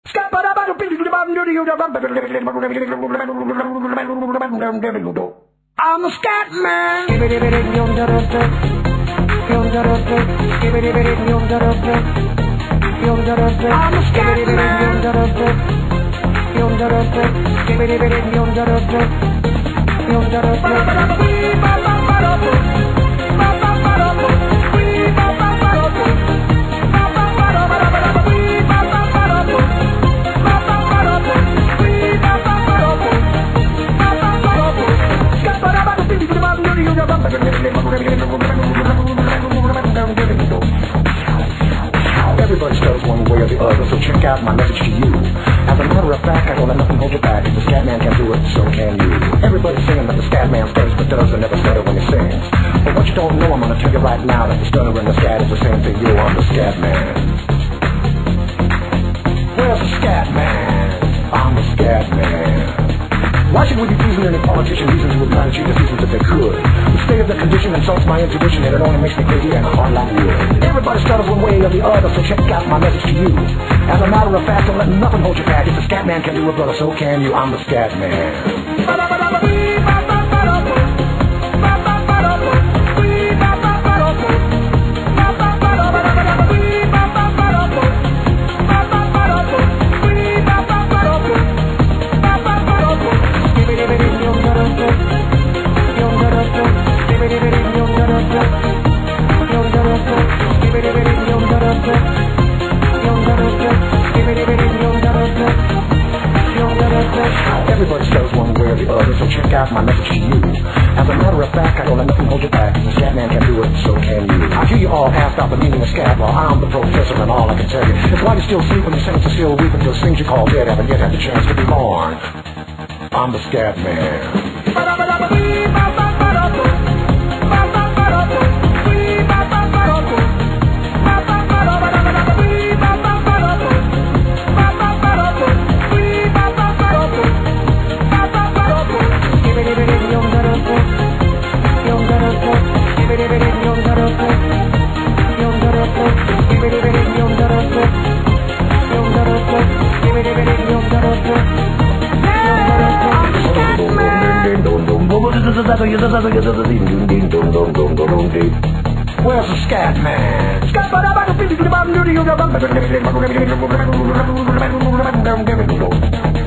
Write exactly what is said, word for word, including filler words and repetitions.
I'm a Scatman. I'm a Everybody stutters one way or the other, so check out my message to you. As a matter of fact, I don't let nothing hold you back. If the Scatman can do it, so can you. Everybody's saying that the Scatman stutters but does and never stutter when he sings. But what you don't know, I'm gonna tell you right now that the stutter and the scat is the same thing. You are the Scatman. Where's the Scatman? I'm the Scatman. Why should we be pleasing any politician reasons who would try to cheat us reasons if they could? The state of the condition insults my intuition and it only makes me crazy and hard like wood. Everybody stutters one way or the other, so check out my message to you. As a matter of fact, don't let nothing hold you back. If the Scatman can do it, brother, so can you. I'm the Scatman. Everybody stutters one way or the other, so check out my message to you. As a matter of fact, I don't let nothing hold you back. If the Scatman can do it, so can you. I hear you all ask out the meaning of scat, well, I'm the professor and all I can tell you is why you still sleep when your saints are still weeping till things you call dead haven't yet had the chance to be born. I'm the Scatman. Where's the Scatman? Scatman!